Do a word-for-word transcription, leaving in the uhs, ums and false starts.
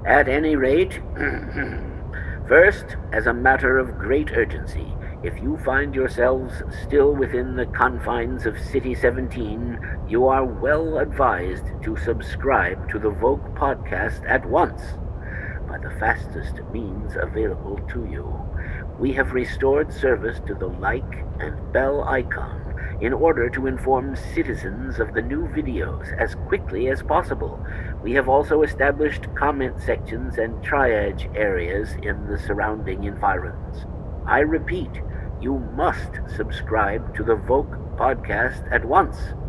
At any rate, first, as a matter of great urgency, if you find yourselves still within the confines of City seventeen, you are well advised to subscribe to the VŌC Podcast at once, by the fastest means available to you. We have restored service to the like and bell icon in order to inform citizens of the new videos as quickly as possible. We have also established comment sections and triage areas in the surrounding environs. I repeat, you must subscribe to the VŌC Podcast at once.